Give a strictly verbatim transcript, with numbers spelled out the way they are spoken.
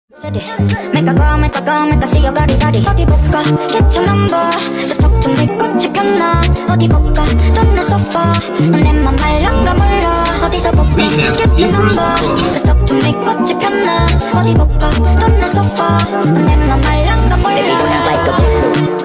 Make a go, make a go, make a see your body, body. 어디 볼까? Get your number. Just talk to me, 꽃이 폈나? 어디 볼까? Don't know so far. 넌내맘 말랑가 몰라. 어디서 볼까? Get your number. Just talk to me, 꽃이 폈나? 어디 볼까? Don't know so far. 넌내맘 말랑가 몰라. Baby, don't act like a bully.